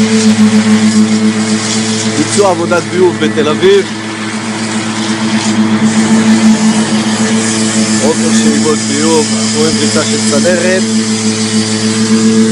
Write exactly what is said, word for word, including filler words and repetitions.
ביצוע עבודת ביוב בתל אביב. עופר שאיבות ביוב, אנחנו רואים פריצה של צנרת.